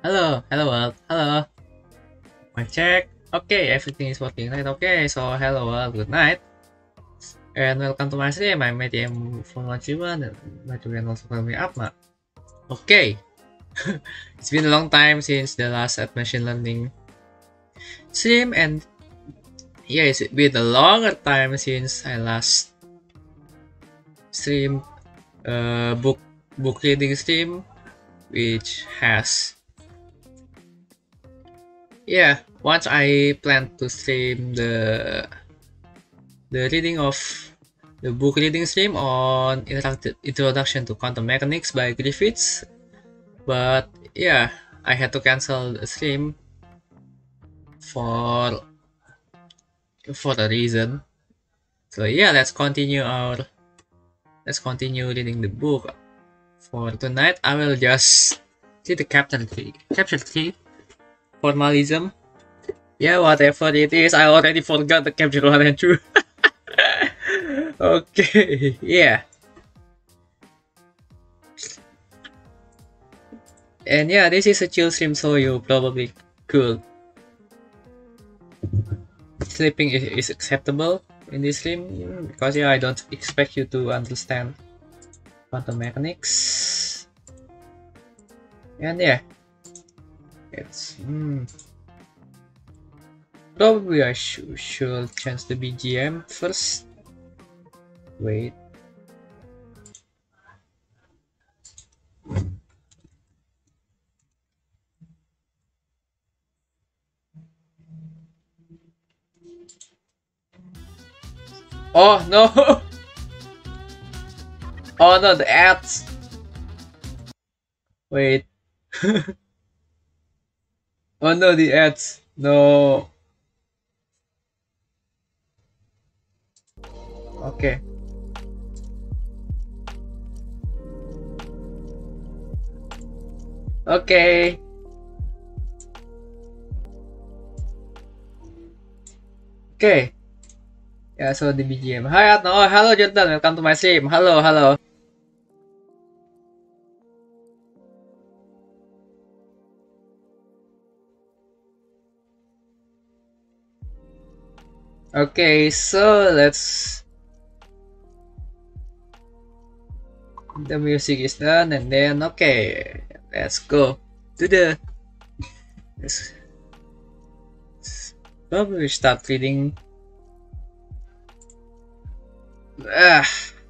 hello world, hello. My check. Okay, everything is working right. Okay, so hello world, good night. And welcome to my stream. I'm ATM from Lachiwan and my can also call me Apma. Okay. It's been a long time since the last at machine learning stream, and yeah, it's been a longer time since I last stream book reading stream, which has once I plan to stream the reading of the book reading stream on Introduction to Quantum Mechanics by Griffiths, but yeah, I had to cancel the stream for a reason. So yeah, let's continue reading the book. For tonight, I will just read the chapter 3 formalism. Yeah, whatever it is, I already forgot the chapter 1 and 2. Okay, yeah. And yeah, this is a chill stream, so you probably could. Sleeping is acceptable in this stream because yeah, I don't expect you to understand quantum mechanics. And yeah, it's probably I should change the BGM first. Wait. Oh no! Oh no, the ads! Wait. Oh no, the ads! No. Okay. Okay. Okay. Yeah, so the BGM. Hi Atno. Oh, hello Jordan. Welcome to my stream. Hello, hello. Okay, so let's. The music is done, and then okay, let's go to the. Let's probably start reading. I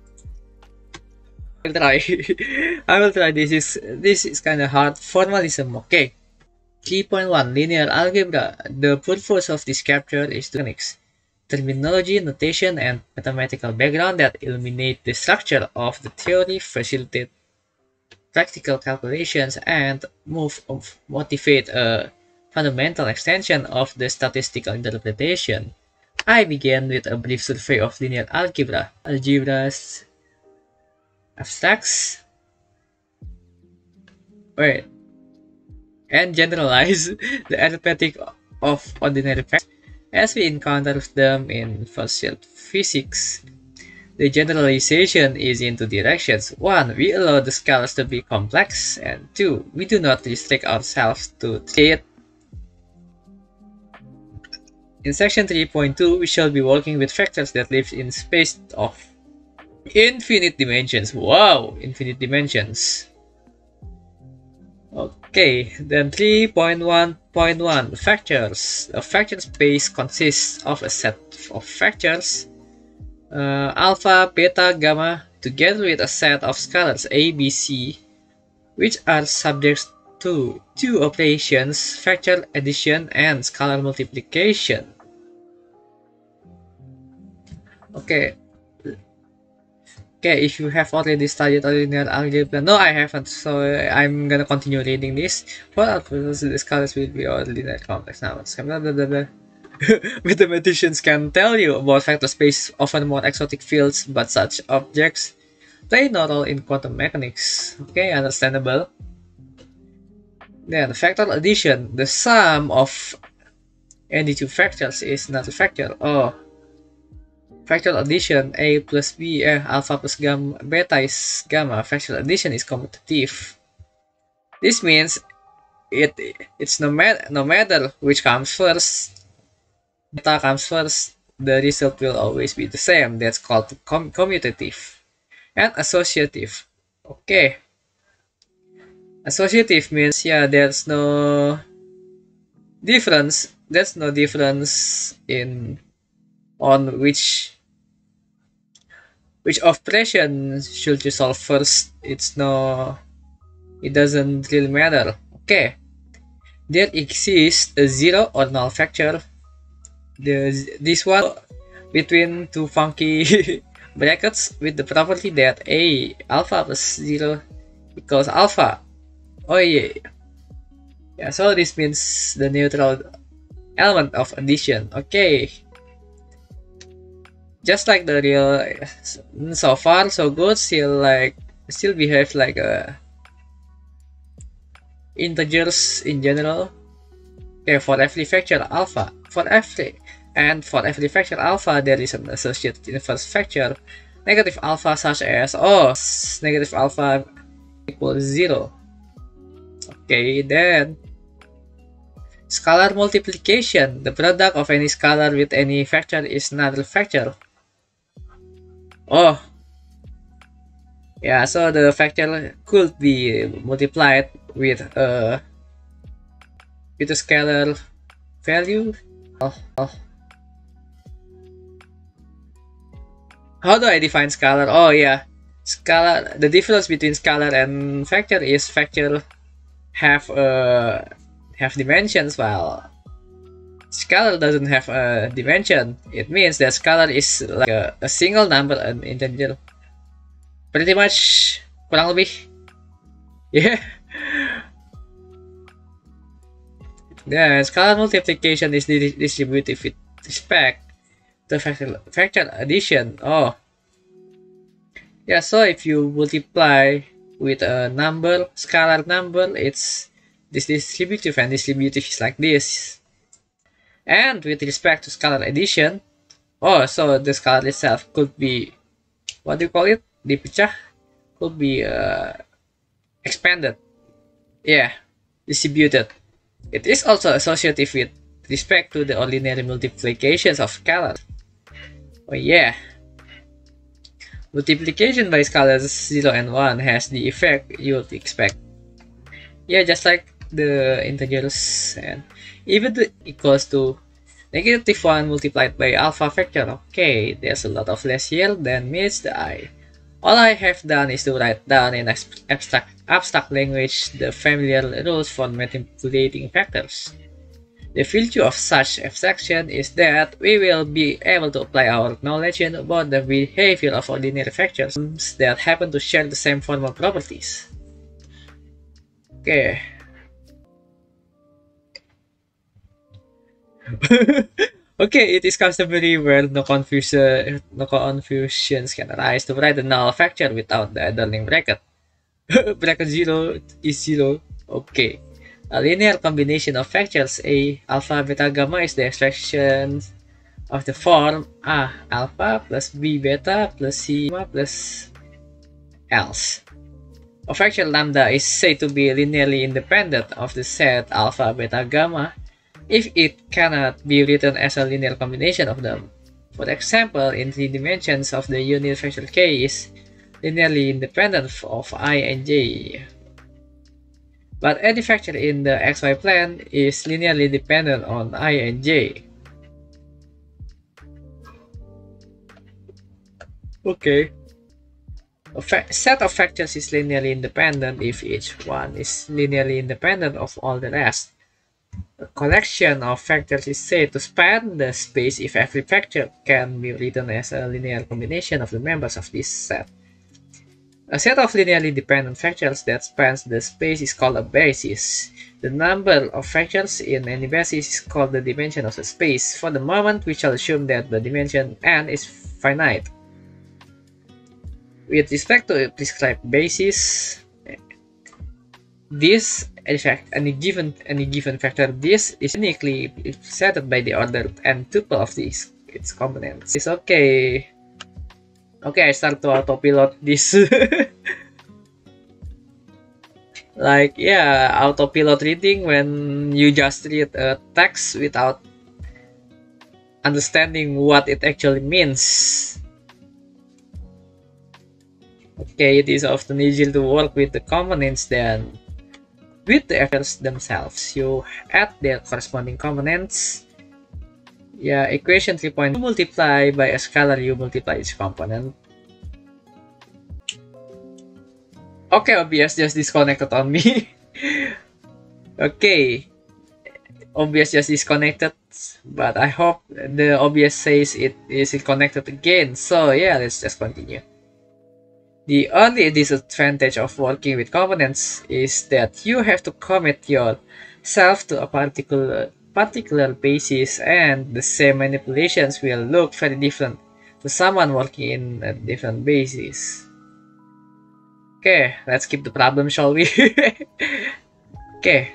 will try. I will try. This is kind of hard. Formalism. Okay. 3.1 Linear Algebra. The purpose of this chapter is to mechanics, terminology, notation, and mathematical background that illuminate the structure of the theory, facilitate practical calculations, and motivate a fundamental extension of the statistical interpretation. I began with a brief survey of linear algebra, algebras, abstracts, and generalize the arithmetic of ordinary factors as we encounter them in first-year physics. The generalization is in two directions. 1. We allow the scalars to be complex, and 2. We do not restrict ourselves to treat. In section 3.2, we shall be working with factors that live in space of infinite dimensions. Wow, infinite dimensions. Okay, then 3.1.1 Factors. A factor space consists of a set of factors alpha, beta, gamma, together with a set of scalars a, b, c, which are subject to two operations, factor addition and scalar multiplication. Okay. Okay, if you have already studied linear algebra, no, I haven't, so I'm gonna continue reading this. For our purposes, the scalars will be all linear complex numbers. Mathematicians can tell you about vector space, often more exotic fields, but such objects play no role in quantum mechanics. Okay, understandable. Then factor addition, the sum of any two factors is not a factor. Oh, factor addition, a plus b, alpha plus gamma, beta is gamma. Factor addition is commutative. This means it's no matter which comes first, data comes first, the result will always be the same. That's called commutative. And associative. Okay. Associative means, yeah, there's no difference in on which operation should you solve first. It doesn't really matter. Okay. There exists a zero or null factor. This one between two funky brackets with the property that a alpha plus 0 equals alpha. Oh yeah. Yeah, so this means the neutral element of addition. Okay. Just like the real, so far so good. Still behave like integers in general. Okay, for every factor alpha, for every factor alpha, there is an associated inverse factor negative alpha, such as negative alpha equals 0. Okay, then scalar multiplication. The product of any scalar with any factor is another factor. Oh, yeah. So the factor could be multiplied with a scalar value. How do I define scalar? Oh yeah, scalar. The difference between scalar and factor is factor have dimensions, while scalar doesn't have a dimension. It means that scalar is like a single number, an integer. Pretty much, kurang lebih. Yeah. Yeah, scalar multiplication is distributive with respect to factor addition. Oh. Yeah, so if you multiply with a number, scalar number, it's this distributive, and distributive is like this. And with respect to scalar addition, so the scalar itself could be, what do you call it? Dipecah, could be expanded. Yeah, distributed. It is also associative with respect to the ordinary multiplications of scalars. Oh yeah. Multiplication by scalars 0 and 1 has the effect you would expect. Yeah, just like the integers, and even the equals to negative 1 multiplied by alpha factor. Okay, there's a lot of less here than meets the eye. All I have done is to write down in abstract language the familiar rules for manipulating factors. The virtue of such abstraction is that we will be able to apply our knowledge about the behavior of ordinary factors that happen to share the same formal properties. Okay. Okay, it is customary where no confusions can arise to write the null factor without the adjoining bracket. Bracket 0 is 0. Okay. A linear combination of factors A, alpha, beta, gamma is the extraction of the form A alpha plus B beta plus C gamma plus else. A factor lambda is said to be linearly independent of the set alpha, beta, gamma if it cannot be written as a linear combination of them. For example, in 3 dimensions of the unit factor K is linearly independent of I and J. But any factor in the xy plane is linearly dependent on I and J. Okay. A set of factors is linearly independent if each one is linearly independent of all the rest. A collection of factors is said to span the space if every factor can be written as a linear combination of the members of this set. A set of linearly dependent factors that spans the space is called a basis. The number of factors in any basis is called the dimension of the space. For the moment, we shall assume that the dimension n is finite. With respect to a prescribed basis, any given factor this is uniquely represented by the ordered n tuple of its components. It's okay. Okay, I start to autopilot this. Like, yeah, autopilot reading when you just read a text without understanding what it actually means. Okay, it is often easier to work with the components than with the vectors themselves. You add their corresponding components. Yeah, equation 3 point, you multiply by a scalar, you multiply its component. Okay, OBS just disconnected on me. Okay, OBS just disconnected, but I hope the OBS says it is connected again. So yeah, let's just continue. The only disadvantage of working with components is that you have to commit yourself to a particular basis, and the same manipulations will look very different to someone working in a different basis. Okay, let's keep the problem, shall we? Okay.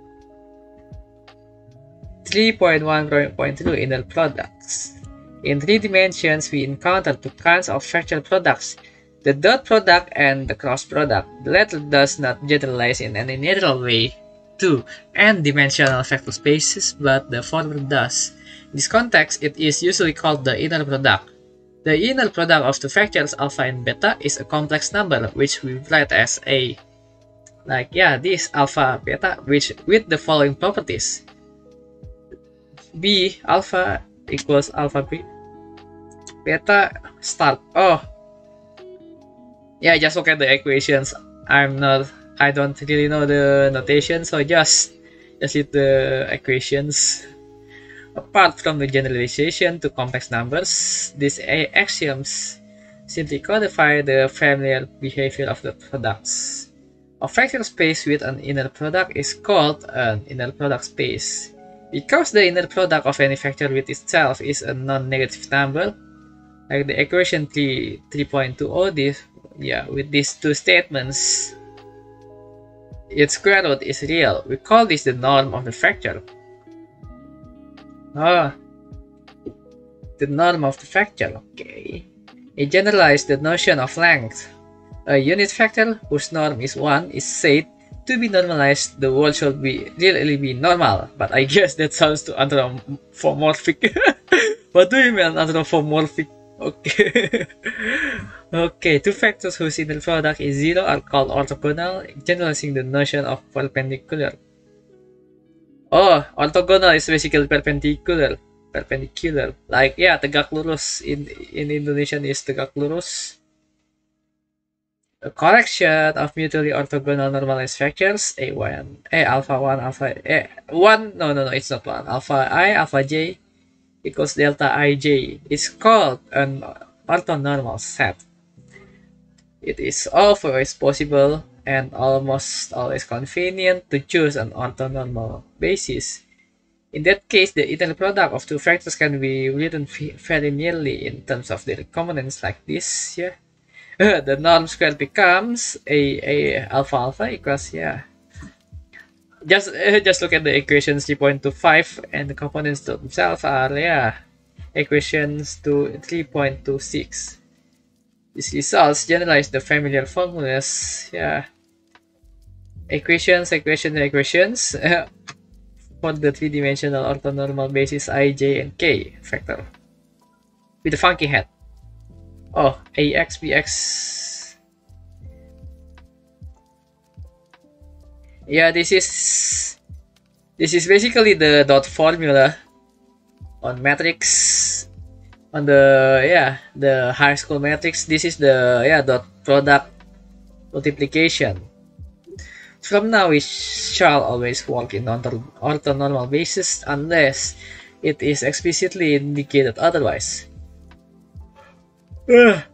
3.1.2 Inner products. In 3 dimensions, we encounter two kinds of factorial products, the dot product and the cross product. The latter does not generalize in any natural way to n-dimensional vector spaces, but the former does. In this context, it is usually called the inner product. The inner product of the factors alpha and beta is a complex number, which we write as a, like, yeah, this alpha beta, which with the following properties: B alpha equals alpha B beta start. Oh, yeah, just look at the equations. I don't really know the notation, so just read the equations. Apart from the generalization to complex numbers, these axioms simply codify the familiar behavior of the products. A vector space with an inner product is called an inner product space. Because the inner product of any vector with itself is a non-negative number, like the equation 3.20, with these two statements, its square root is real. We call this the norm of the vector. The norm of the vector, okay. It generalizes the notion of length. A unit vector whose norm is 1 is said to be normalized. The world should really be normal, but I guess that sounds too anthropomorphic. What do you mean anthropomorphic? Okay. Okay, two vectors whose inner product is 0 are called orthogonal, generalizing the notion of perpendicular. Oh, orthogonal is basically perpendicular. Like, yeah, tegak lurus in Indonesian is tegak lurus. A collection of mutually orthogonal normalized vectors alpha 1 alpha 1 no it's not 1 alpha I alpha j equals delta ij is called an orthonormal set. It is always possible and almost always convenient to choose an orthonormal basis. In that case, the inner product of two vectors can be written very nearly in terms of their components like this. Yeah. The norm squared becomes a alpha alpha equals, yeah. Just look at the equations 3.25 and the components themselves are, yeah, equations to 3.26. These results generalize the familiar formulas, yeah. Equations for the three-dimensional orthonormal basis I, J, and K vector with a funky head. Oh, AX, BX. Yeah, this is basically the dot formula on matrix, on the high school matrix. This is the dot product multiplication. From now, we shall always work in orthonormal basis unless it is explicitly indicated otherwise. The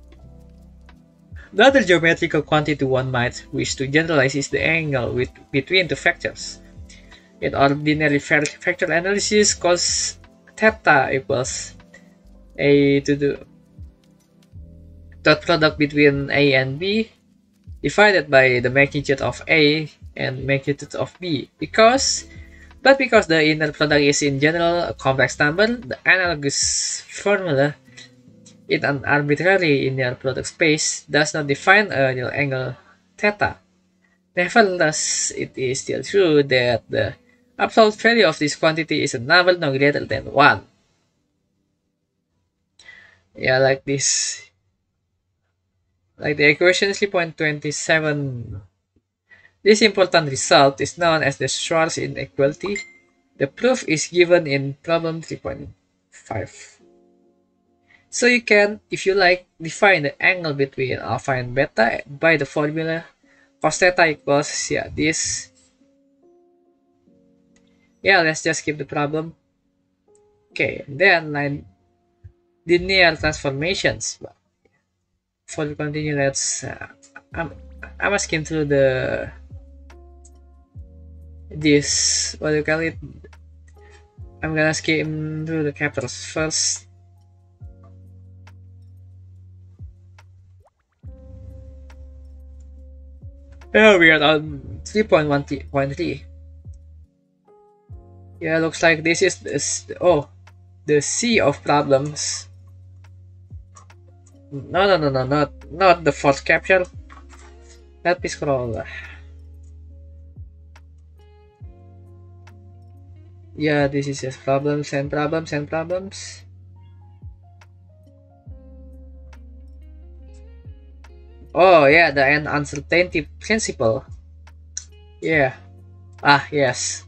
other geometrical quantity one might wish to generalize is the angle between the vectors. In ordinary vector analysis, cos theta equals a to the dot product between A and B divided by the magnitude of A and magnitude of B. Because the inner product is in general a complex number, the analogous formula in an arbitrary inner product space does not define a real angle theta. Nevertheless, it is still true that the absolute value of this quantity is a number no greater than 1. Yeah, like this. Like the equation 3.27. This important result is known as the Schwarz inequality. The proof is given in problem 3.5. So you can, if you like, define the angle between alpha and beta by the formula cos theta equals, yeah, this. Yeah, let's just skip the problem. Okay, then linear transformations. Before we continue, I'm, I'm asking through this, what do you call it? I'm gonna skim through the capitals first. Yeah, we are on 3.1.3. Yeah, looks like this is the sea of problems. No, not the fourth capture. Let me scroll. Yeah, this is just problems and problems and problems. Oh yeah, the uncertainty principle. Yeah. Ah, yes.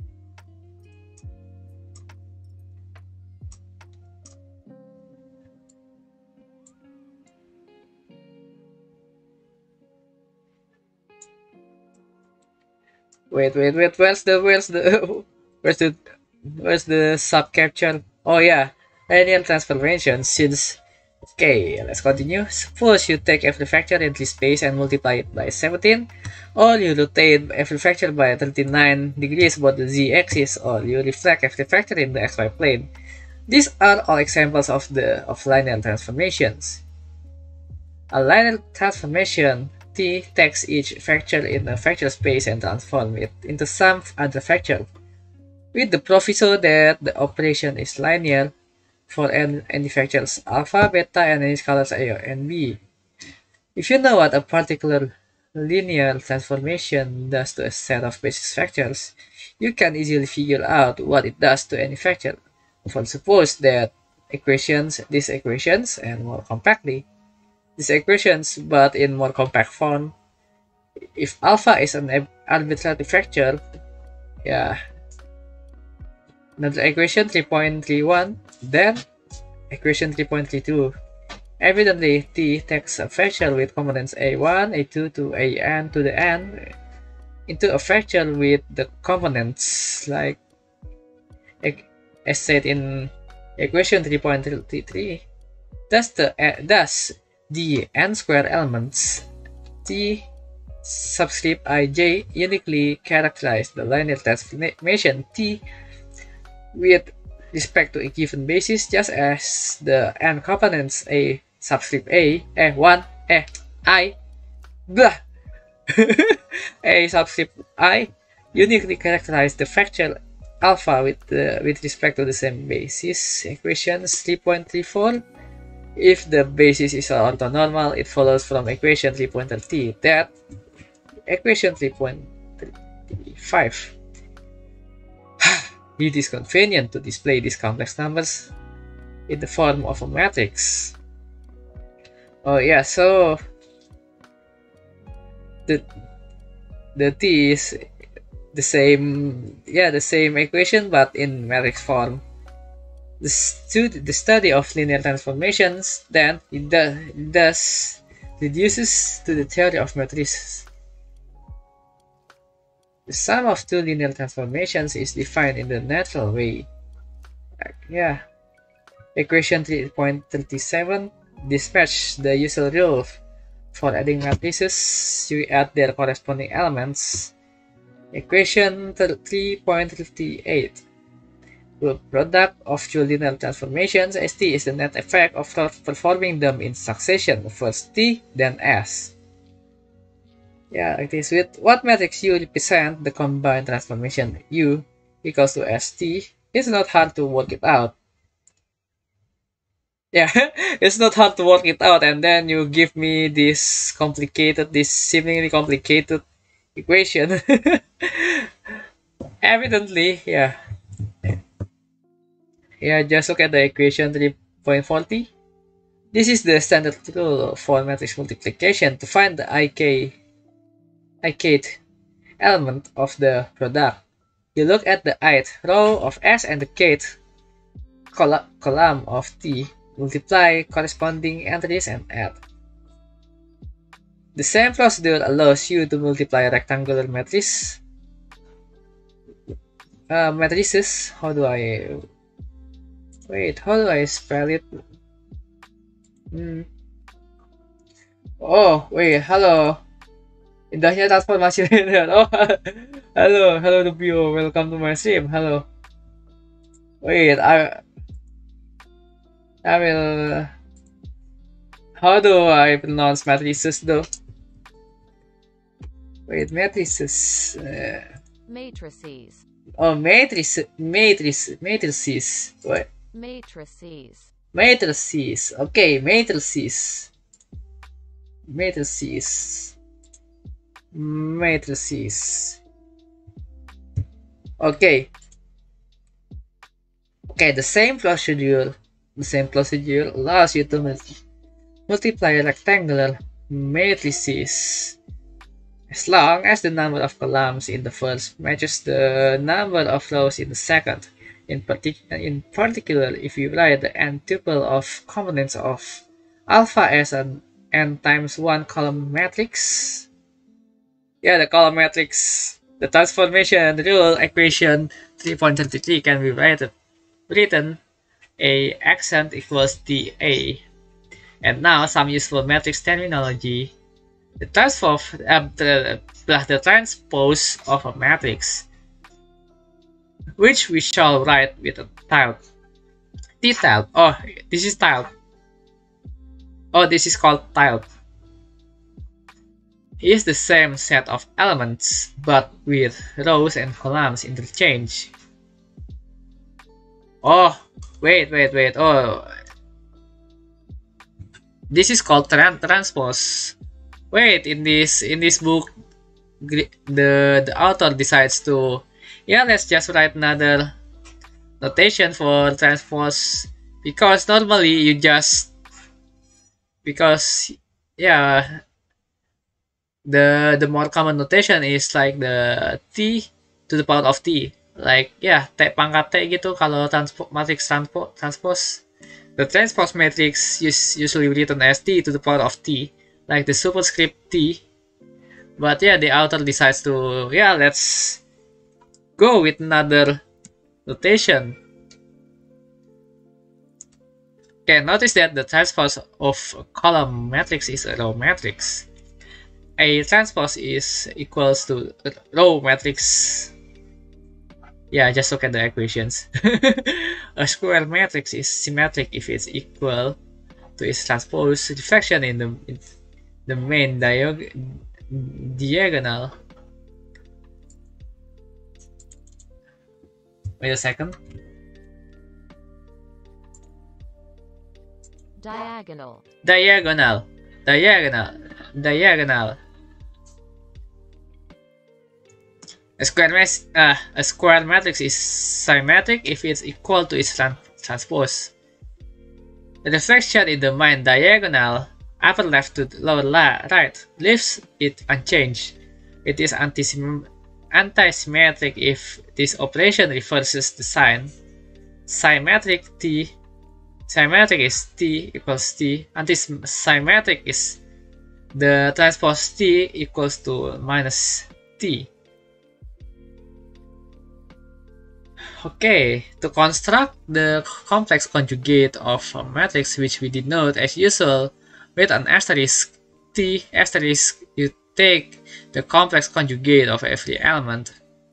Wait. Where's the where's the sub capture? Oh yeah, linear transformation. Since okay, let's continue. Suppose you take every factor in this space and multiply it by 17, or you rotate every factor by 39 degrees about the z-axis, or you reflect every factor in the xy plane. These are all examples of linear transformations. A linear transformation T takes each factor in a factor space and transforms it into some other factor, with the proviso that the operation is linear for any factors alpha, beta, and any scalars a and b. If you know what a particular linear transformation does to a set of basis factors, you can easily figure out what it does to any factor. For suppose that these equations, and more compactly, these equations, but in more compact form, if alpha is an arbitrary factor, yeah, another equation 3.31, then equation 3.32. Evidently, T takes a factor with components a1, a2 to an to the n into a factor with the components like as said in equation 3.33. Thus the n square elements T subscript ij uniquely characterize the linear transformation T with respect to a given basis, just as the n components a subscript a1, I, blah, a subscript I uniquely characterize the factor alpha with respect to the same basis. Equations 3.34. If the basis is orthonormal, it follows from equation 3.30 that equation 3.35. It is convenient to display these complex numbers in the form of a matrix. Oh yeah, so the T is the same equation but in matrix form. The study of linear transformations then it thus reduces to the theory of matrices. The sum of two linear transformations is defined in the natural way. Yeah. Equation 3.37 dispatch the usual rule for adding matrices. You add their corresponding elements. Equation 3.38. The product of two linear transformations St is the net effect of performing them in succession, first T, then S. Yeah, like this. With what matrix U represent the combined transformation U equals to ST, it's not hard to work it out. Yeah, it's not hard to work it out, and then you give me this seemingly complicated equation. Evidently, yeah. Yeah, just look at the equation 3.40. This is the standard rule for matrix multiplication to find the ith element of the product. You look at the ith row of S and the kth column of T, multiply corresponding entries and add. The same procedure allows you to multiply rectangular matrices. How do I spell it? Oh, wait, hello. Indahnya transformasi linear. Oh, hello Rubio. Welcome to my stream. Hello. Wait, I will. How do I pronounce matrices though? Wait, matrices. Matrices. Oh, matrices. What? Matrices. Matrices. Okay, matrices. Okay. Okay, the same procedure allows you to multiply rectangular matrices as long as the number of columns in the first matches the number of rows in the second. In particular, if you write the n-tuple of components of alpha as an n times 1 column matrix, yeah, the column matrix, the transformation rule equation 3.33 can be written a accent equals dA. And now some useful matrix terminology. The transpose of a matrix, which we shall write with a tilde. T-tilde. Oh, this is tilde. Oh, this is called tilde. Is the same set of elements, but with rows and columns interchanged. Oh, wait. Oh, this is called transpose. Wait, in this book, the author decides to, yeah, let's just write another notation for transpose, because normally you just, because yeah, the more common notation is like the t to the power of t, like yeah, t pangkat t gitu kalau matrix transpose. The transpose matrix is usually written as t to the power of t, like the superscript t. But yeah, the author decides to, yeah, let's go with another notation. Okay, notice that the transpose of a column matrix is a row matrix. A transpose is equals to a row matrix. Yeah, just look at the equations. A square matrix is symmetric if it's equal to its transpose reflection in the main diagonal. Wait a second. Diagonal. A square matrix is symmetric if it's equal to its transpose. The reflection in the main diagonal, upper left to lower right, leaves it unchanged. It is antisymmetric if this operation reverses the sign. Symmetric is t equals t. Antisymmetric is the transpose t equals to minus t. Okay, to construct the complex conjugate of a matrix, which we denote as usual with an asterisk t asterisk, you take the complex conjugate of every element.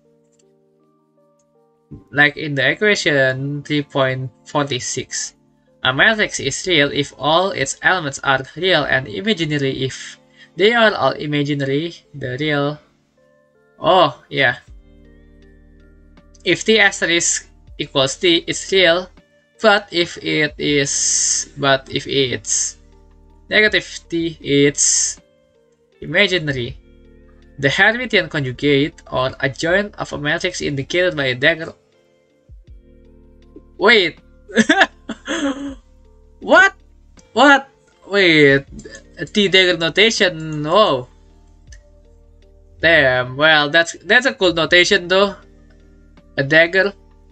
Like in the equation 3.46, a matrix is real if all its elements are real, and imaginary if they are all imaginary. The real. Oh, yeah. If t asterisk equals t, it's real, but if it's negative t, it's imaginary. The Hermitian conjugate or adjoint of a matrix indicated by a dagger. Wait. What? What? Wait. T dagger notation. Whoa. Damn. Well, that's a cool notation though. A dagger.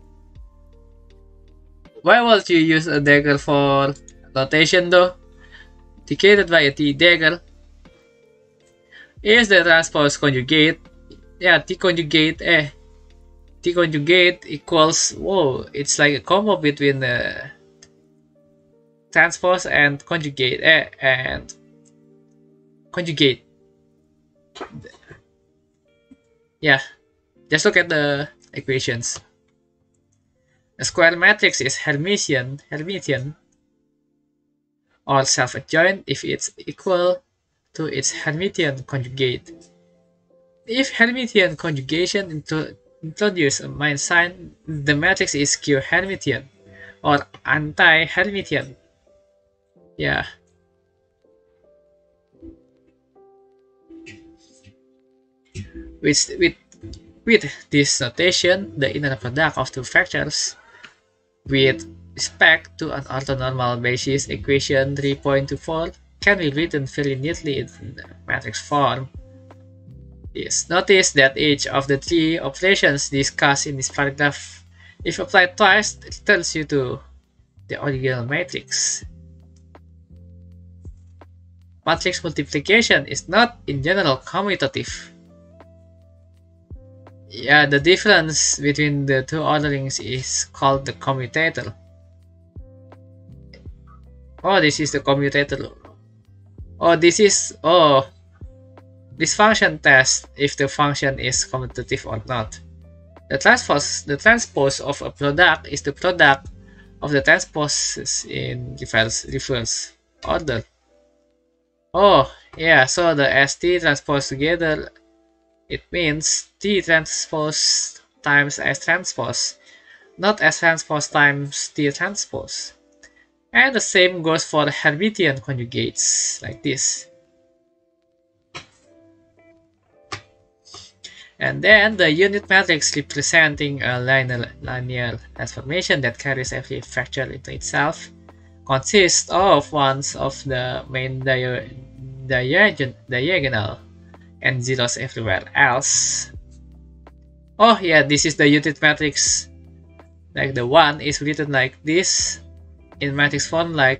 Why would you use a dagger for notation though? Indicated by a T dagger. Is the transpose conjugate? Yeah, T conjugate. T conjugate equals. Whoa, it's like a combo between the transpose and conjugate. And conjugate. Yeah, just look at the equations. A square matrix is Hermitian or self-adjoint if it's equal to its Hermitian conjugate. If Hermitian conjugation introduce a minus sign, the matrix is Q-Hermitian or anti-Hermitian. Yeah. With this notation, the inner product of two vectors with respect to an orthonormal basis equation 3.24 can be written very neatly in matrix form. Yes, notice that each of the three operations discussed in this paragraph, if applied twice, returns you to the original matrix. Matrix multiplication is not in general commutative. Yeah, the difference between the two orderings is called the commutator. Oh, this is the commutator. Oh, this function tests if the function is commutative or not. The transpose of a product is the product of the transposes in reverse order. Oh, yeah, so the ST transpose together, it means T transpose times S transpose, not S transpose times T transpose. And the same goes for Hermitian conjugates, like this. And then the unit matrix representing a linear transformation that carries every vector into itself consists of ones of the main diagonal and zeros everywhere else. Oh yeah, this is the unit matrix. Like the one is written like this in matrix form, like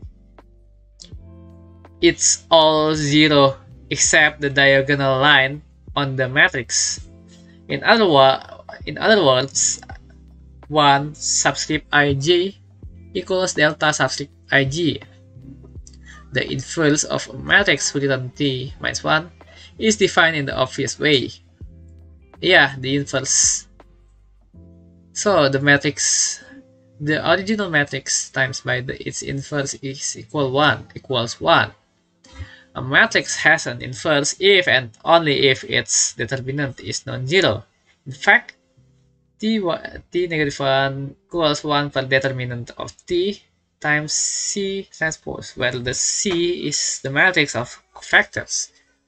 it's all zero except the diagonal line on the matrix. In other words, 1 subscript ij equals delta subscript ig. The inverse of a matrix written T minus 1 is defined in the obvious way. Yeah, the inverse. So the original matrix times by its inverse is equals 1. A matrix has an inverse if and only if its determinant is non-zero. In fact, T negative 1 equals 1 per determinant of T times C transpose, where the C is the matrix of covectors.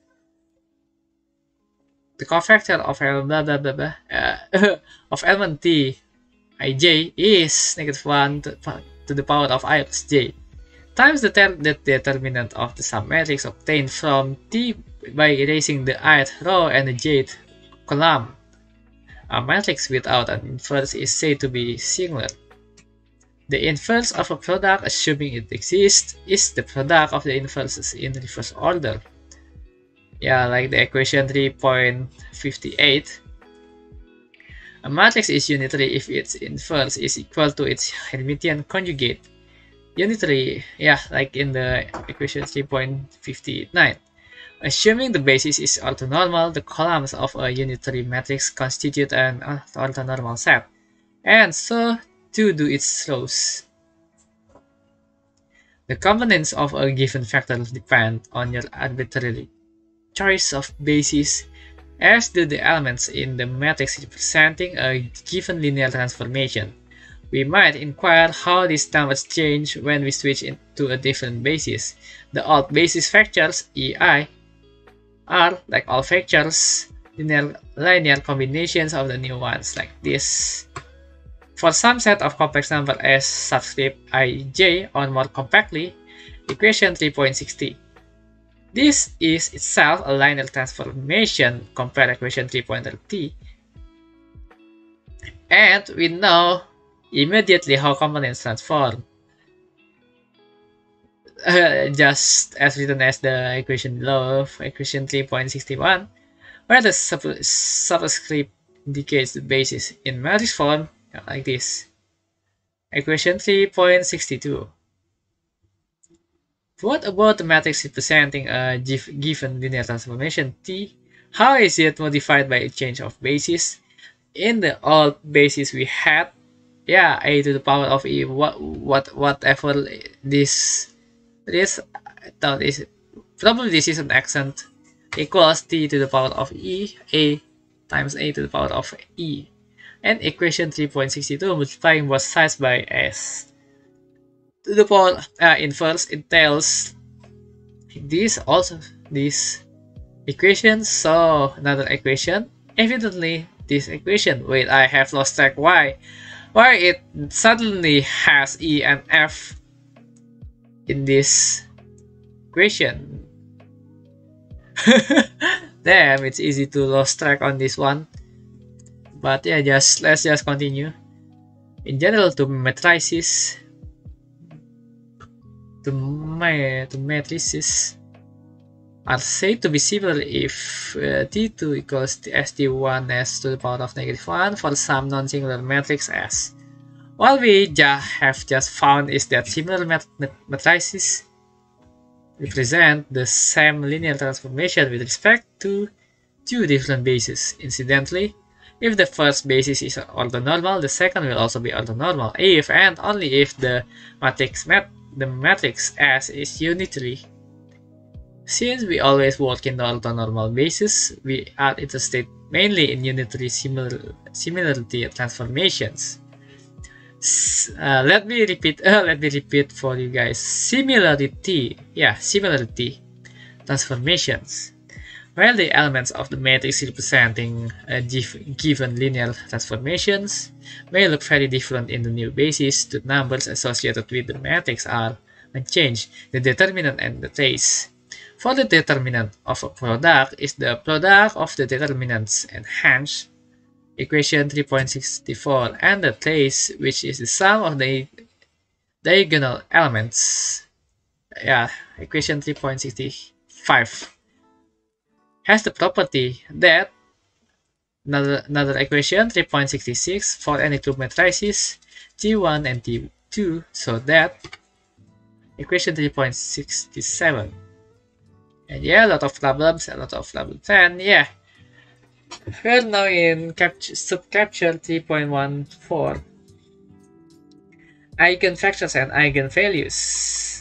The covector of of element T ij is negative 1 to the power of I plus j times the determinant of the submatrix obtained from T by erasing the ith row and the jth column. A matrix without an inverse is said to be singular. The inverse of a product, assuming it exists, is the product of the inverses in reverse order. Yeah, like the equation 3.58. A matrix is unitary if its inverse is equal to its Hermitian conjugate. Unitary, yeah, like in the equation 3.59. Assuming the basis is orthonormal, the columns of a unitary matrix constitute an orthonormal set, and so too do its rows. The components of a given vector depend on your arbitrary choice of basis, as do the elements in the matrix representing a given linear transformation. We might inquire how these numbers change when we switch into a different basis. The old basis vectors EI are, like all vectors, linear combinations of the new ones, like this. For some set of complex number S subscript ij, or more compactly, equation 3.60. This is itself a linear transformation. Compare equation 3.30. And we know immediately how components transform. Just as written as the equation below, equation 3.61, where the subscript indicates the basis in matrix form, like this. Equation 3.62. What about the matrix representing a given linear transformation T? How is it modified by a change of basis? In the old basis we had, yeah, a to the power of e, whatever this is, I thought is probably this is an accent, equals t to the power of e, a times a to the power of e, and equation 3.62 multiplying both sides by s to the power inverse entails this equation. So another equation, evidently this equation. Wait, I have lost track why it suddenly has e and f in this equation. Damn, it's easy to lose track on this one. But yeah, let's just continue. In general, two matrices are said to be similar if T2 equals ST1 S to the power of -1 for some non-singular matrix S. What we have just found is that similar matrices represent the same linear transformation with respect to two different bases. Incidentally, if the first basis is orthonormal, the second will also be orthonormal if and only if the matrix S is unitary. Since we always work in the orthonormal basis, we are interested mainly in unitary similarity transformations. Let me repeat for you guys. Similarity transformations. While the elements of the matrix representing given linear transformations may look very different in the new basis, the numbers associated with the matrix are unchanged, the determinant and the trace. For the determinant of a product is the product of the determinants, and hence equation 3.64, and the trace, which is the sum of the diagonal elements, equation 3.65, has the property that another equation 3.66 for any two matrices T1 and T2, so that equation 3.67. And yeah, a lot of problems, and yeah, we're now in subcapture 3.14, eigenvectors and eigenvalues.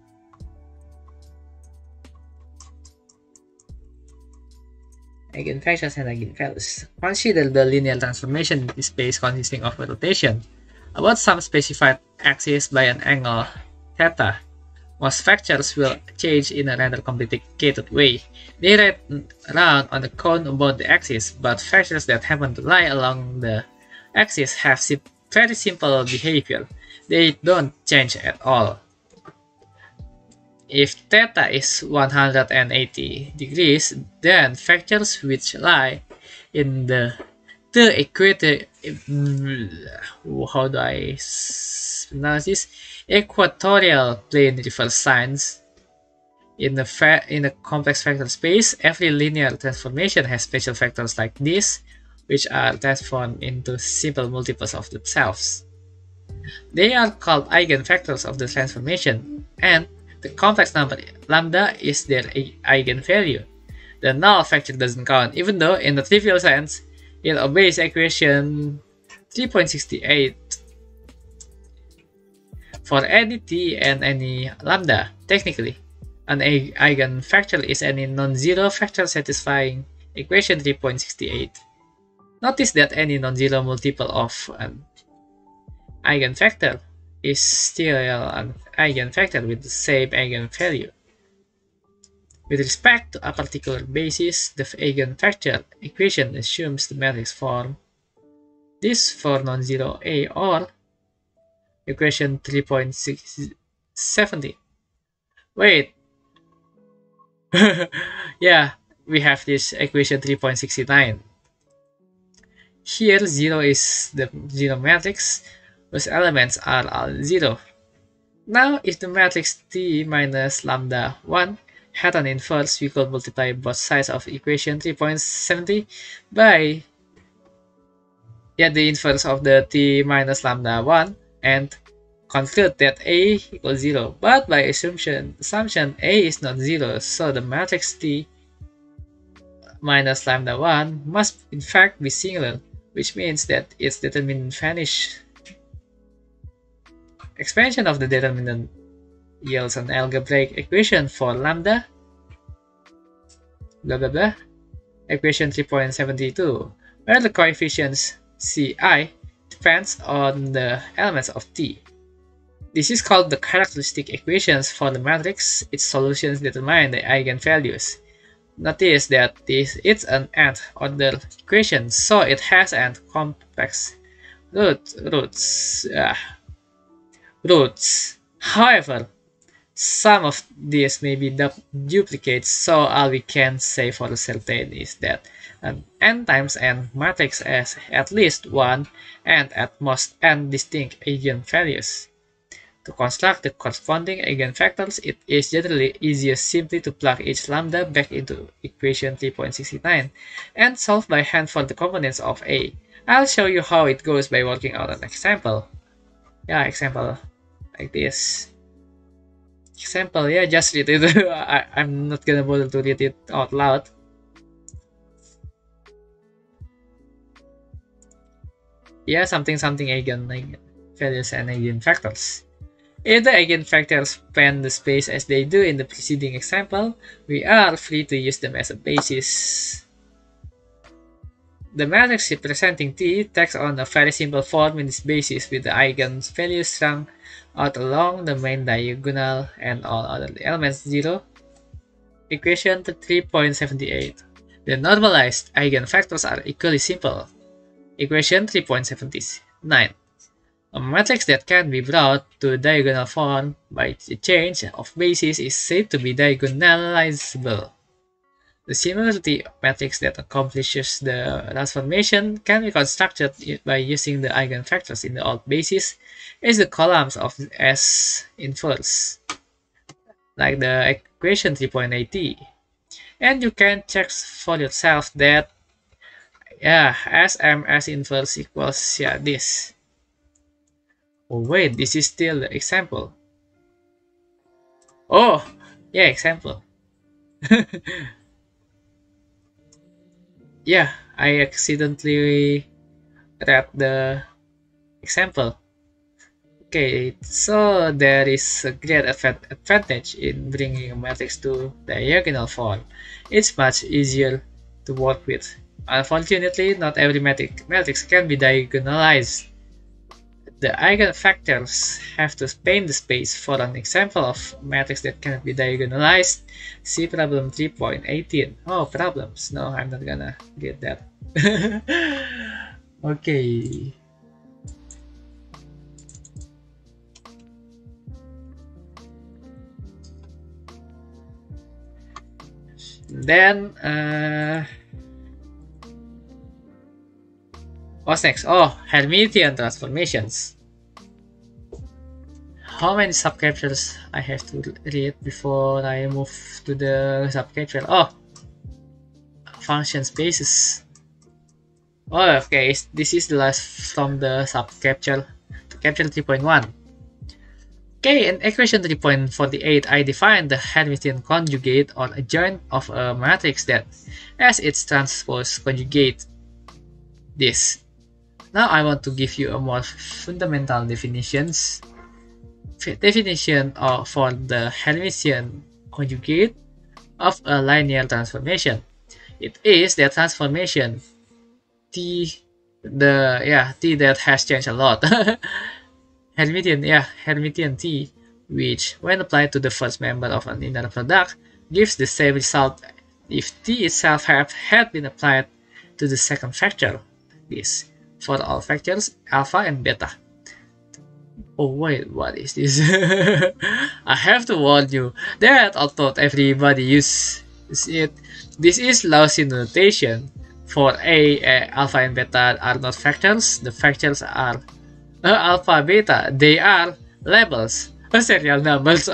Eigenvectors and eigenvalues. Consider the linear transformation in space consisting of a rotation about some specified axis by an angle theta. Most vectors will change in a rather complicated way. They run on a cone about the axis, but vectors that happen to lie along the axis have very simple behavior. They don't change at all. If theta is 180 degrees, then vectors which lie in the equator, how do I pronounce this? Equatorial plane reverse signs. In a complex vector space, every linear transformation has special vectors like this, which are transformed into simple multiples of themselves. They are called eigenvectors of the transformation, and the complex number lambda is their eigenvalue. The null factor doesn't count, even though in the trivial sense, it obeys equation 3.68. For any t and any lambda, technically, an eigenvector is any non-zero factor satisfying equation 3.68. Notice that any non-zero multiple of an eigenvector is still an eigenvector with the same eigenvalue. With respect to a particular basis, the eigenvector equation assumes the matrix form this for non-zero A or equation 3.670. Wait. Yeah, we have this equation 3.69. Here 0 is the zero matrix whose elements are all 0. Now if the matrix T minus lambda 1 had an inverse, we could multiply both sides of equation 3.70 by the inverse of the T minus lambda 1 and conclude that A equals 0. But by assumption A is not 0, so the matrix T minus lambda 1 must in fact be singular, which means that its determinant vanish. Expansion of the determinant yields an algebraic equation for lambda blah blah blah equation 3.72 where the coefficients Ci depends on the elements of T. This is called the characteristic equations for the matrix. Its solutions determine the eigenvalues. Notice that it's an nth order equation, so it has n complex roots. However, some of these may be duplicates, so all we can say for certain is that an n times n matrix has at least one and at most n distinct eigenvalues. To construct the corresponding eigenvectors, it is generally easiest simply to plug each lambda back into equation 3.69 and solve by hand for the components of A. I'll show you how it goes by working out an example. Example like this. Example, just read it. I'm not gonna bother to read it out loud. Something eigenvalues and eigenvectors. If the eigenvectors span the space as they do in the preceding example, we are free to use them as a basis. The matrix representing T takes on a very simple form in this basis with the eigenvalues strung out along the main diagonal and all other elements 0. Equation 3.78. The normalized eigenvectors are equally simple. Equation 3.79. A matrix that can be brought to diagonal form by the change of basis is said to be diagonalizable. The similarity matrix that accomplishes the transformation can be constructed by using the eigenvectors in the old basis as the columns of S inverse, like the equation 3.80. And you can check for yourself that S inverse equals this. Oh wait, this is still the example. Example. I accidentally read the example. Okay, so there is a great advantage in bringing a matrix to diagonal form. It's much easier to work with. Unfortunately, not every matrix can be diagonalized. The eigenvectors have to span the space. For an example of matrix that cannot be diagonalized, see problem 3.18. Problems. No, I'm not gonna get that. Okay. Then, what's next? Hermitian transformations. How many subcaptures I have to read before I move to the subcapture? Function spaces. Okay, this is the last from the subcapture to capture 3.1. Okay, in equation 3.48, I define the Hermitian conjugate or adjoint of a matrix that as its transpose conjugate this. Now I want to give you a more fundamental definition for the Hermitian conjugate of a linear transformation. It is the transformation T that has changed a lot. Hermitian T, which when applied to the first member of an inner product gives the same result if t itself had been applied to the second factor. This for all factors alpha and beta. Oh wait, what is this? I have to warn you that although everybody uses it, this is lousy notation. For alpha and beta are not factors. The factors are alpha, beta. They are labels, serial numbers.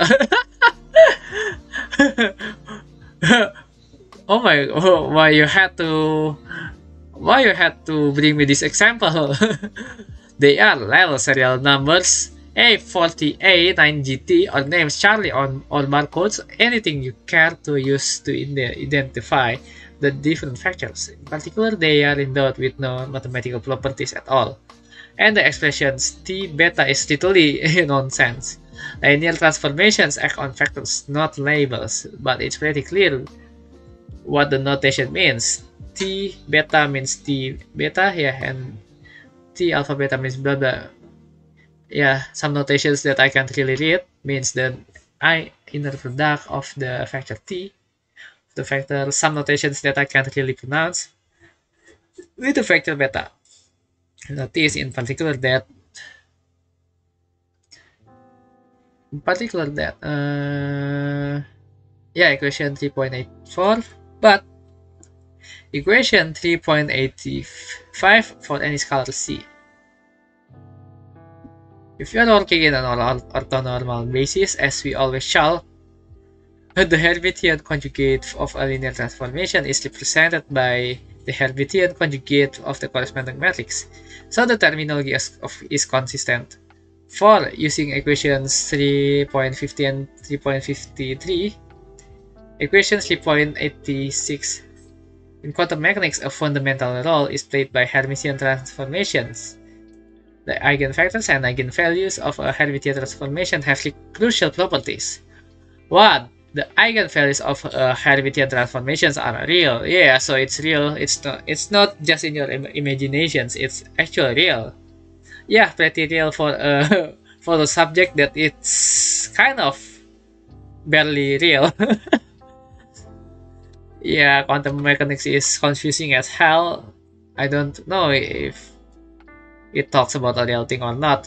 Why you had to bring me this example? They are level serial numbers, A40A 9GT, or names Charlie or barcodes, anything you care to use to identify the different factors. In particular, they are endowed with no mathematical properties at all. And the expressions T beta is totally nonsense. Linear transformations act on factors, not labels, but it's pretty clear what the notation means. T beta means T beta, yeah, and T alpha beta means blah blah. Yeah, some notations that I can't really read means the inner product of the factor T, the factor, some notations that I can't really pronounce with the factor beta. Notice in particular that yeah, equation 3.84, but equation 3.85 for any scalar C. If you are working in an orthonormal basis, as we always shall, the Hermitian conjugate of a linear transformation is represented by the Hermitian conjugate of the corresponding matrix, so the terminology is consistent. For using equations 3.50 and 3.53, equation 3.86, in quantum mechanics, a fundamental role is played by Hermitian transformations. The eigenvectors and eigenvalues of a Hermitian transformation have crucial properties. 1. The eigenvalues of Hermitian transformations are real. Yeah, so it's real. It's not just in your imaginations. It's actually real. Yeah, pretty real for for the subject that it's kind of barely real. Yeah, quantum mechanics is confusing as hell. I don't know if it talks about a real thing or not.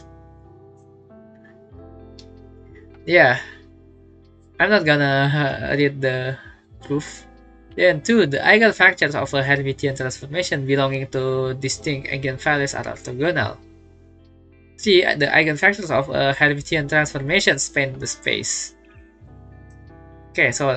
Yeah, I'm not gonna read the proof. Then 2. The eigenfactors of a Hermitian transformation belonging to distinct eigenvalues are orthogonal. 3. The eigenfactors of a Hermitian transformation span the space. Okay, so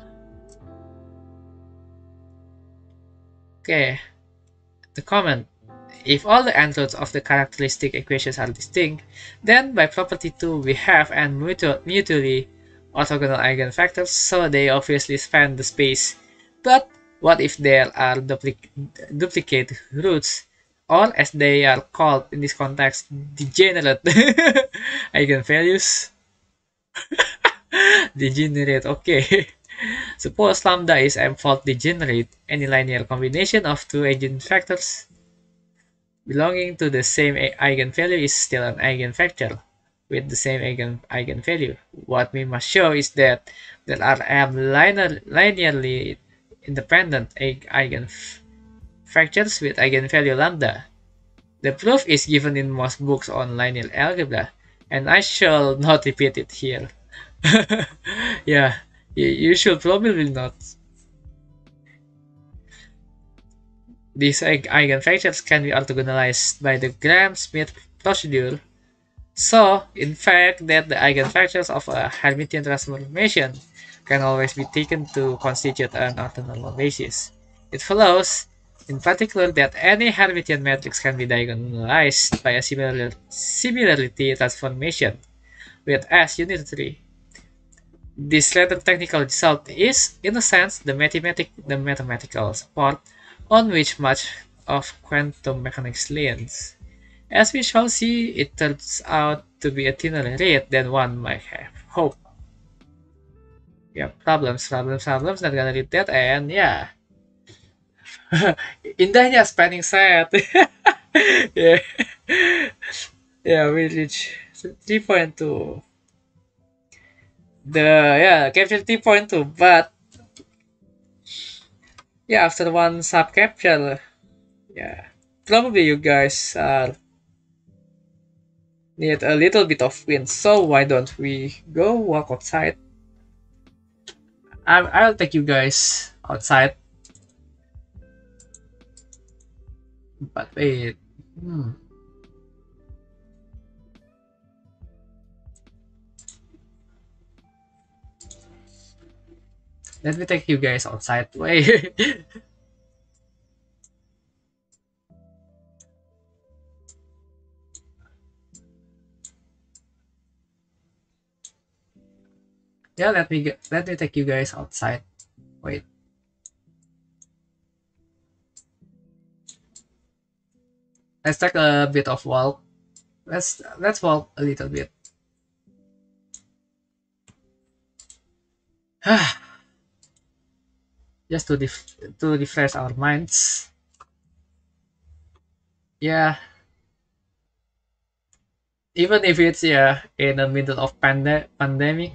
the comment. If all the antroots of the characteristic equations are distinct, then by property 2 we have and mutually orthogonal eigenfactors, so they obviously span the space. But what if there are duplicate roots, or as they are called in this context, degenerate eigenvalues? Degenerate, okay. Suppose lambda is m-fold degenerate, any linear combination of two eigenvectors belonging to the same eigenvalue is still an eigenvector with the same eigenvalue. What we must show is that there are m linearly independent eigenvectors with eigenvalue lambda. The proof is given in most books on linear algebra, and I shall not repeat it here. Yeah, you should probably not. These eigenvectors can be orthogonalized by the Gram-Schmidt procedure. So, in fact, that the eigenvectors of a Hermitian transformation can always be taken to constitute an orthonormal basis. It follows, in particular, that any Hermitian matrix can be diagonalized by a similarity transformation with S unitary. This latter technical result is, in a sense, the mathematical support on which much of quantum mechanics leans. As we shall see, it turns out to be a thinner read than one might have hoped. Yeah, problems, not gonna read that, and yeah. Indahnya spanning set. Yeah. Yeah, we reach 3.2. Capture 3.2, but Yeah, after one sub capture, yeah, probably you guys need a little bit of wind. So why don't we go walk outside? I'll take you guys outside. But wait, hmm. Let me take you guys outside. Wait. Yeah, let me take you guys outside. Wait. Let's take a bit of walk. Let's walk a little bit. Just to refresh our minds. Yeah, even if it's yeah in the middle of pandemic,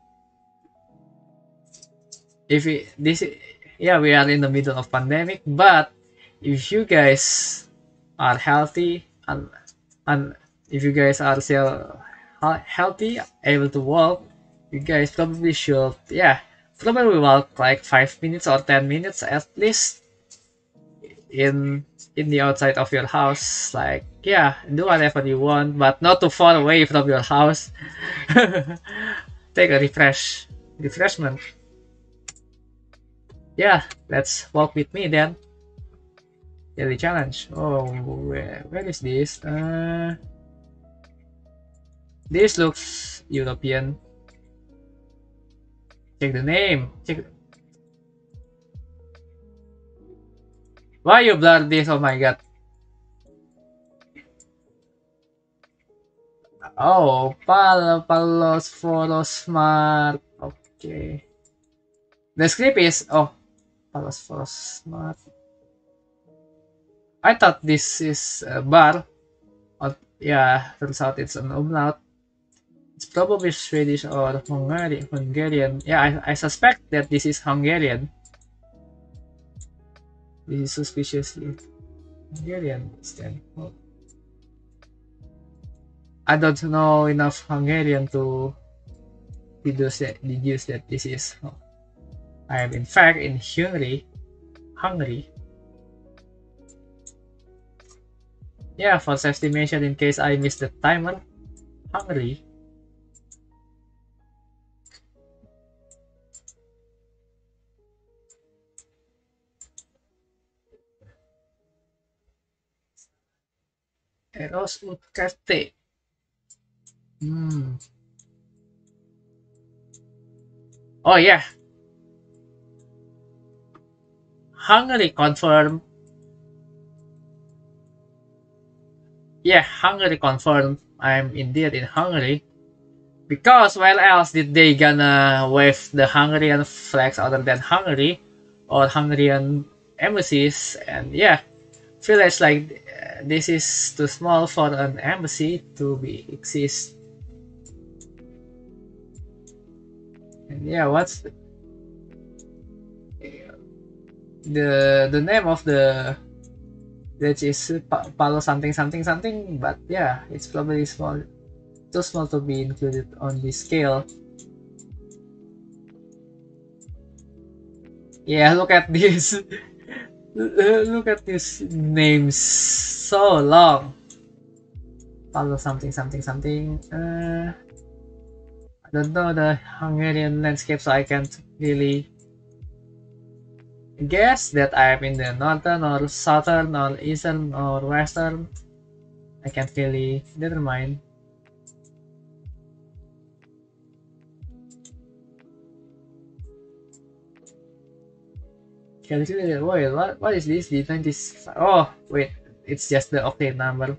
if it, this yeah we are in the middle of pandemic, but if you guys are healthy and if you guys are still healthy, able to walk, you guys probably should yeah probably walk like 5 minutes or 10 minutes at least in the outside of your house. Like yeah, do whatever you want, but not too far away from your house. Take a refreshment. Yeah, let's walk with me then. Daily challenge. Oh, where is this? This looks European. Check the name. Check. Why you blur this? Oh my god. Oh, Palos Foros Smart. Okay. The script is oh Palos Foros Smart. I thought this is a bar. Oh, yeah, turns out it's an umlaut. It's probably Swedish or Hungarian. Yeah, I suspect that this is Hungarian. This is suspiciously Hungarian. Then. Oh, I don't know enough Hungarian to deduce that this is. Oh, I am in fact in Hungary. Hungary. Yeah, false estimation in case I missed the timer. Hungary. Eros Utkarte. Hmm. Oh yeah, Hungary confirmed. Yeah, Hungary confirmed. I'm indeed in Hungary. Because where else did they gonna wave the Hungarian flags other than Hungary or Hungarian embassies? And yeah, feels like this is too small for an embassy to be exist. And yeah, what's the name of the village is Palo something something something, but yeah, it's probably small, too small to be included on this scale. Yeah, look at this. Look at these names, so long. Palo something something something. I don't know the Hungarian landscape, so I can't really guess that I'm in the northern or southern or eastern or western. I can't really determine. Calculated. Wait, what is this? The 20. Oh, wait, it's just the octave number.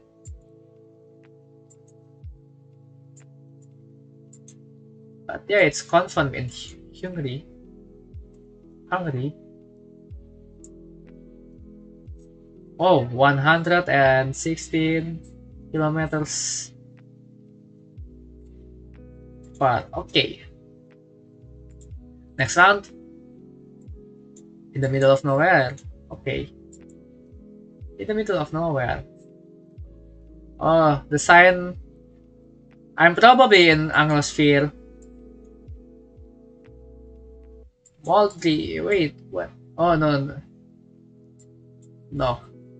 But yeah, it's confirmed in Hungary. Hungary. Oh, 116 kilometers. But okay. Next round. In the middle of nowhere. Okay. In the middle of nowhere. Oh, the sign. I'm probably in Anglosphere. Waldly. Wait, what? Oh, no, no. No.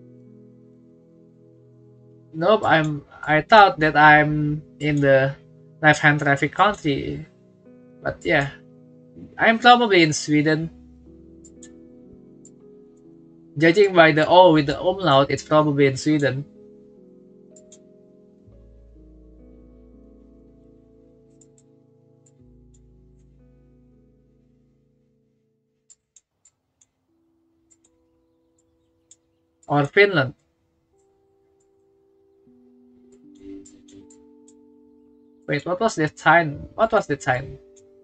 Nope, I thought that I'm in the left-hand traffic country. But yeah, I'm probably in Sweden. Judging by the O with the umlaut, it's probably in Sweden. Or Finland. Wait, what was the sign? What was the sign?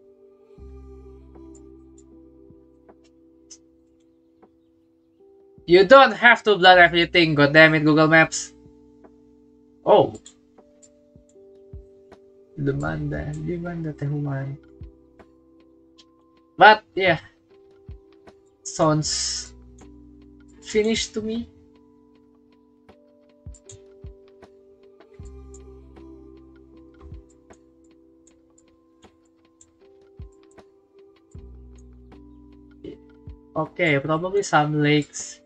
You don't have to blur everything, goddammit Google Maps. Oh. Demanda tehuman. But yeah. Sounds finished to me. Okay, probably some lakes.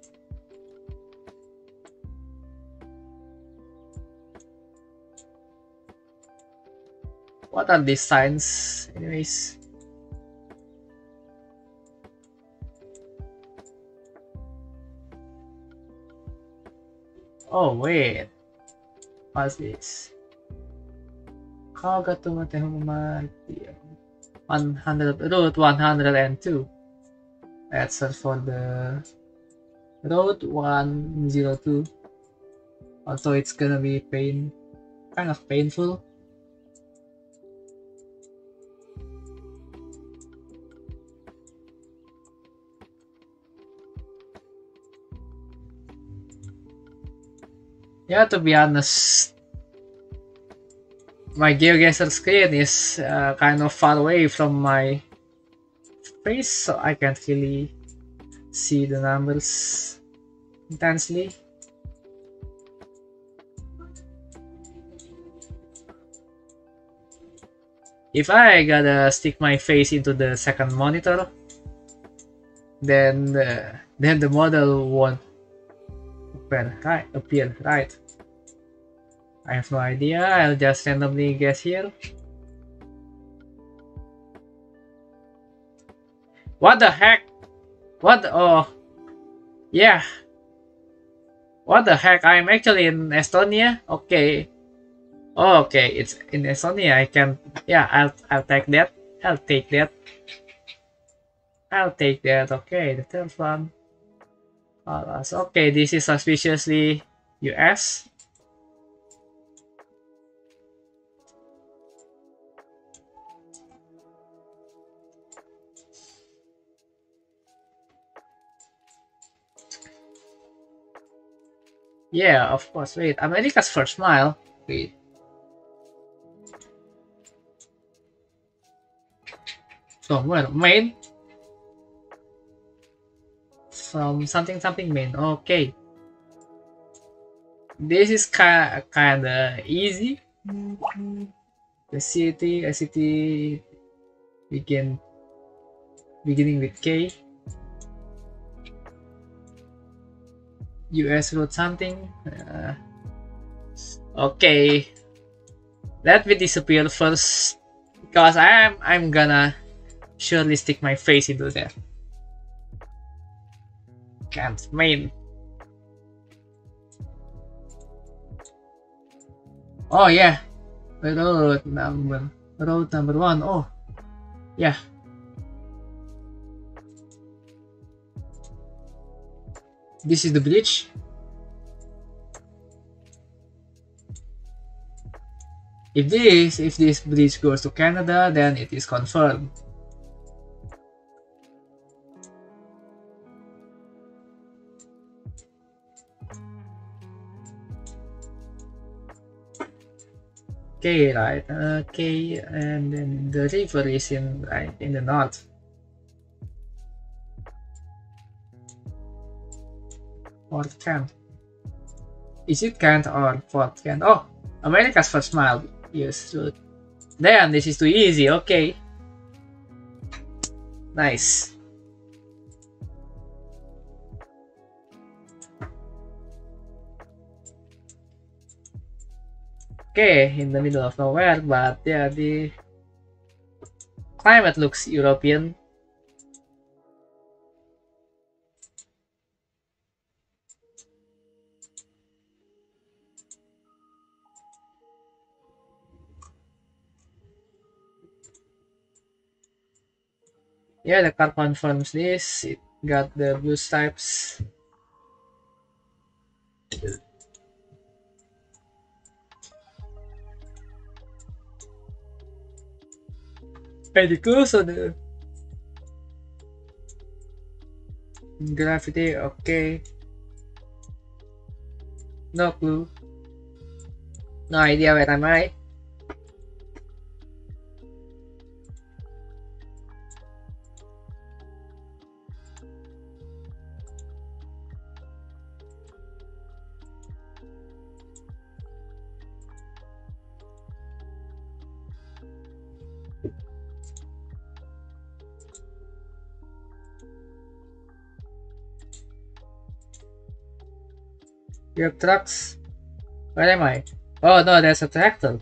What are these signs, anyways? Oh, wait. What's this? Route 102. Let's search for the road 102. Also, it's gonna be kind of painful. Yeah, to be honest, my GeoGuessr screen is kind of far away from my face, so I can't really see the numbers intensely. If I gotta stick my face into the second monitor, then the model won't appear right. I have no idea. I'll just randomly guess here. What the heck? What? Oh, yeah. What the heck? I'm actually in Estonia. Okay. Oh, okay. It's in Estonia. I can. Yeah. I'll take that. I'll take that. I'll take that. Okay. The third one. Okay. This is suspiciously US. Yeah, of course. Wait, America's first mile. Wait. From where? Maine? From something Maine. Okay. This is kinda easy. A city beginning with K. US wrote something. Okay, let me disappear first because I'm gonna surely stick my face into there. Can't Maine. Oh yeah, road number 1. Oh yeah. This is the bridge. If this bridge goes to Canada, then it is confirmed. Okay, right. Okay, and then the river is in the north. Fourth Kent. Is it Kent or Fourth Kent? Oh, America's first mile. Yes, route. Damn, this is too easy. Okay. Nice. Okay, in the middle of nowhere, but yeah, the climate looks European. Yeah, the car confirms this. It got the blue stripes. Any clues on the graffiti? Okay. No clue. No idea where am I. Your trucks. Where am I? Oh no, there's a tractor.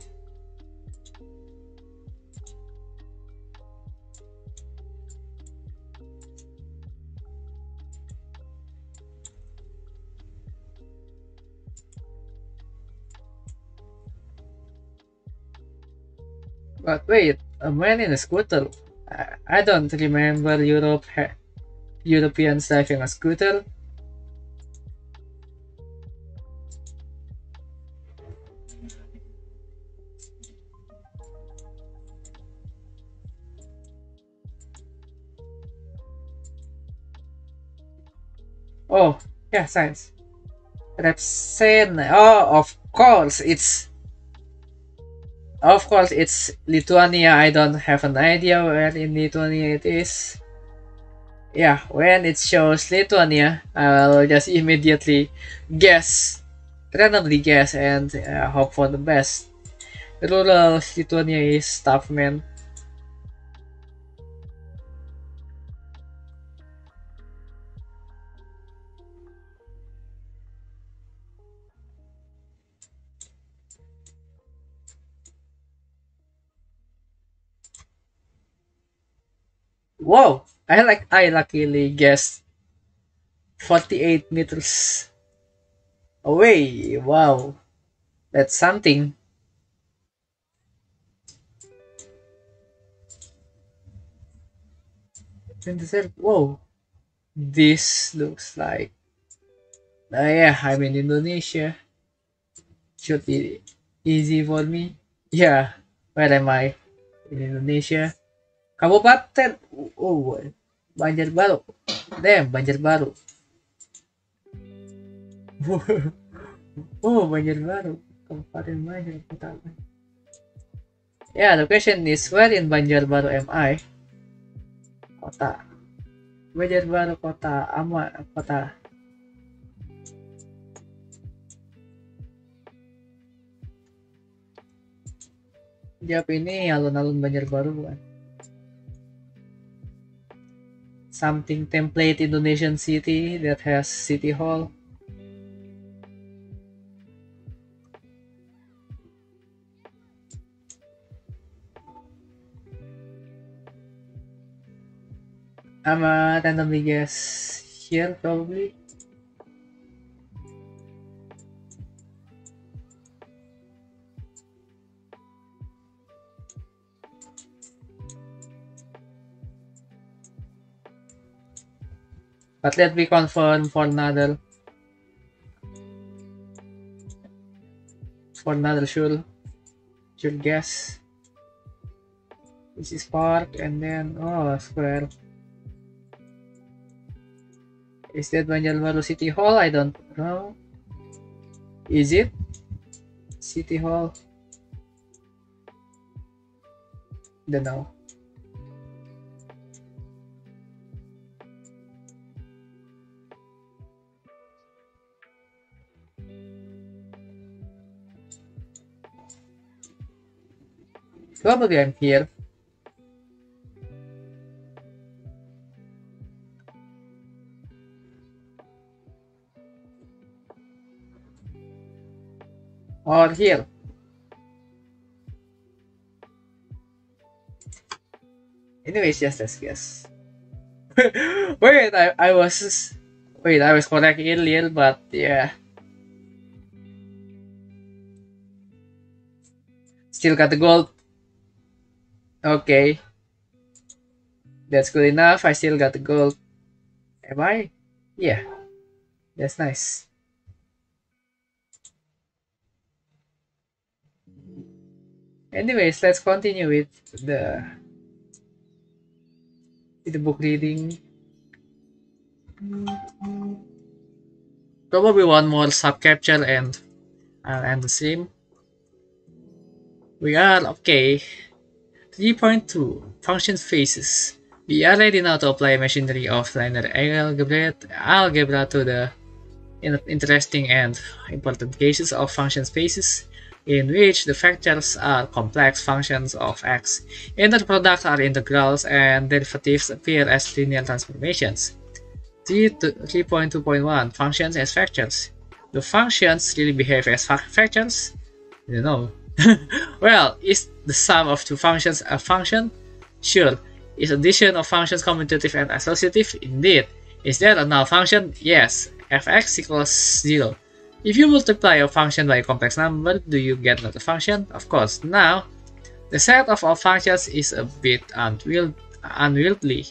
But wait, a man in a scooter. I don't remember Europeans driving a scooter. Oh, yeah, science. Repsen. Oh, of course, it's Lithuania. I don't have an idea where in Lithuania it is. Yeah, when it shows Lithuania, I'll just immediately guess, randomly guess, and hope for the best. Rural Lithuania is tough, man. Whoa! I luckily guessed 48 meters away. Wow, that's something. 27. Whoa, this looks like. Yeah, I'm in Indonesia. Should be easy for me. Yeah, where am I? In Indonesia. Kabupaten. Oh, Banjarbaru. Damn, Banjarbaru. Oh, Banjarbaru. Kabupaten Banjarbaru. Yeah, the question is where in Banjarbaru am I? Kota. Banjarbaru kota. Kota. Jawab ini alun-alun Banjarbaru bukan? Something template Indonesian city that has city hall. I'm randomly guess here probably. But let me confirm for another sure guess. This is park and then square. Is that Banjarbaru City Hall? I don't know. Is it City Hall? Don't know. Probably I'm here. Or here. Anyways, just as guess. Wait, I was correct earlier, but yeah. Still got the gold. Okay. That's good enough. I still got the gold. Am I? Yeah. That's nice. Anyways, let's continue with the book reading. Probably one more sub capture and I'll end the stream. We are okay. 3.2 Function Phases. We are ready now to apply machinery of linear algebra to the interesting and important cases of function spaces in which the factors are complex functions of x, inner products are integrals, and derivatives appear as linear transformations. 3.2.1 Functions as factors. Do functions really behave as factors? I don't know. Well, is the sum of two functions a function? Sure. Is addition of functions commutative and associative? Indeed. Is there a null function? Yes. Fx equals 0. If you multiply a function by a complex number, do you get another function? Of course. Now, the set of all functions is a bit unwieldy.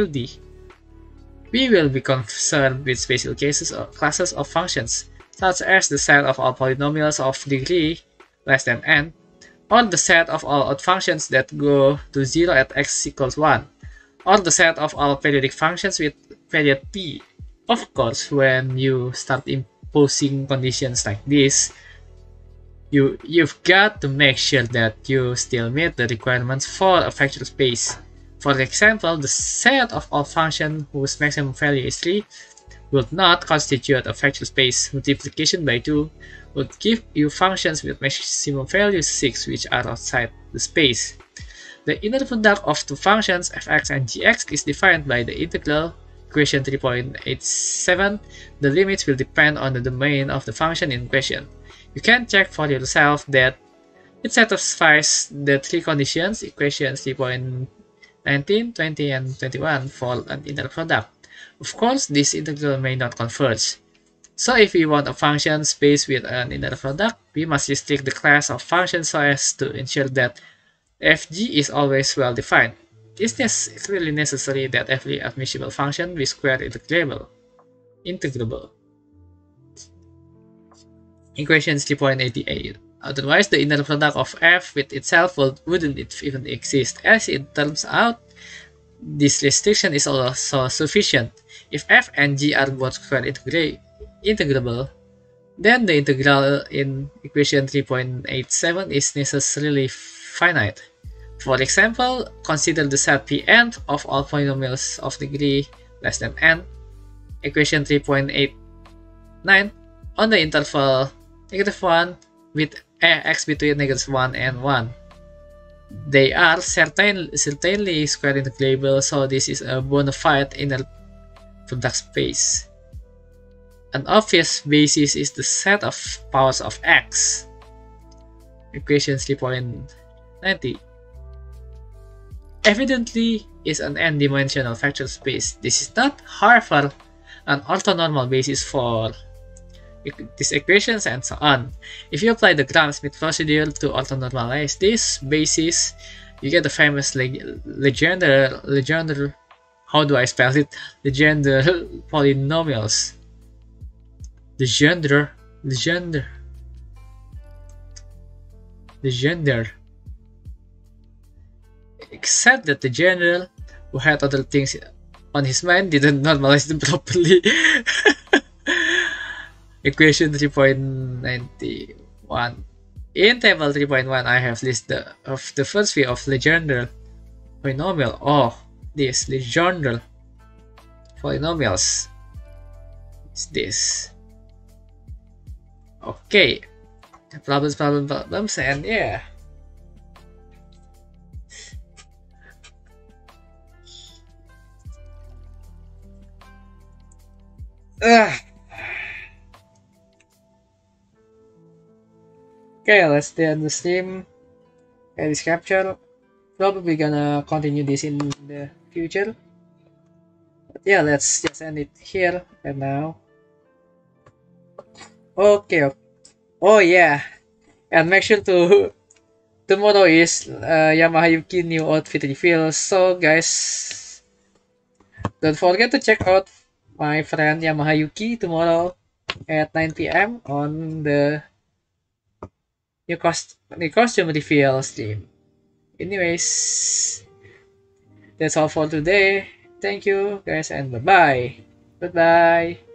We will be concerned with special cases or classes of functions, such as the set of all polynomials of degree less than n, or the set of all odd functions that go to 0 at x equals 1, or the set of all periodic functions with period t. Of course, when you start imposing conditions like this, you've got to make sure that you still meet the requirements for a factor space. For example, the set of all functions whose maximum value is 3 would not constitute a factor space. Multiplication by 2 would give you functions with maximum value 6 which are outside the space. The inner product of two functions fx and gx is defined by the integral equation 3.87. The limits will depend on the domain of the function in question. You can check for yourself that it satisfies the three conditions, equations 3.19, 20, and 21 for an inner product. Of course, this integral may not converge. So if we want a function space with an inner product, we must restrict the class of functions so as to ensure that fg is always well defined. Is this really necessary that every admissible function be square integrable? Equation 3.88. Otherwise, the inner product of f with itself wouldn't even exist. As it turns out, this restriction is also sufficient. If f and g are both square integrable, then the integral in equation 3.87 is necessarily finite. For example, consider the set Pn of all polynomials of degree less than n, equation 3.89, on the interval -1 with x between -1 and 1. They are certainly square integrable, so this is a bona fide inner product space. An obvious basis is the set of powers of x, equation 3.90. Evidently is an n-dimensional factor space. This is not, however, an orthonormal basis for these equations and so on. If you apply the Gram-Schmidt procedure to orthonormalize this basis, you get the famous Legendre how do I spell it? Legendre polynomials. Legendre. Except that the general, who had other things on his mind, didn't normalize them properly. Equation 3.91. In table 3.1, I have listed the first view of Legendre polynomial. Oh, this Legendre polynomials is this. Okay, problems, and yeah. Ugh. Okay, let's end the stream. Okay, this capture. Probably gonna continue this in the future. But yeah, let's just end it here and now. Okay. Oh yeah, and make sure to tomorrow is Yamaha Yuki new outfit reveal. So guys, don't forget to check out my friend Yamaha Yuki tomorrow at 9 p.m. on the new costume reveal stream. Anyways, that's all for today. Thank you guys and bye bye. Goodbye.